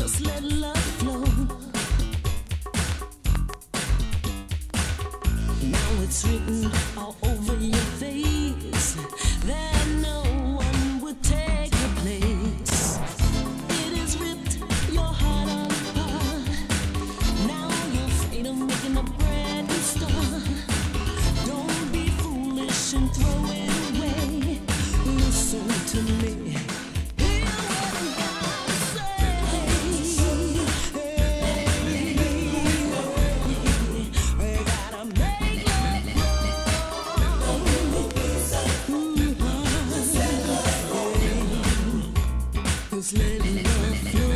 Just let love flow. Now it's written all over your face that no one would take your place. It has ripped your heart apart. Now you're afraid of making a brand new start. Don't be foolish and throw it away. Listen to me. Hear what I'm gonna say. We gotta make love grow. Just let love flow.